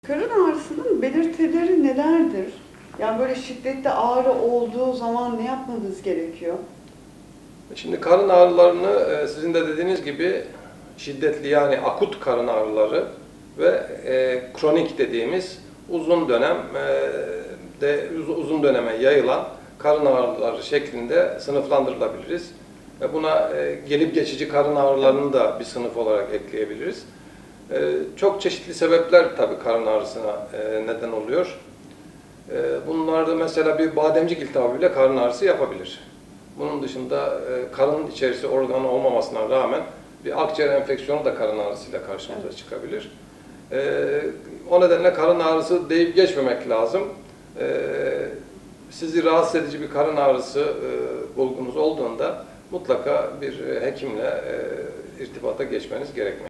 Karın ağrısının belirtileri nelerdir? Yani böyle şiddetli ağrı olduğu zaman ne yapmamız gerekiyor? Şimdi karın ağrılarını sizin de dediğiniz gibi şiddetli yani akut karın ağrıları ve kronik dediğimiz uzun döneme yayılan karın ağrıları şeklinde sınıflandırılabiliriz. Ve buna gelip geçici karın ağrılarını da bir sınıf olarak ekleyebiliriz. Çok çeşitli sebepler tabii karın ağrısına neden oluyor. Bunlarda mesela bir bademcik iltihabı bile karın ağrısı yapabilir. Bunun dışında karın içerisi organı olmamasına rağmen bir akciğer enfeksiyonu da karın ağrısıyla karşımıza çıkabilir. O nedenle karın ağrısı deyip geçmemek lazım. Sizi rahatsız edici bir karın ağrısı bulgunuz olduğunda mutlaka bir hekimle irtibata geçmeniz gerekmektedir.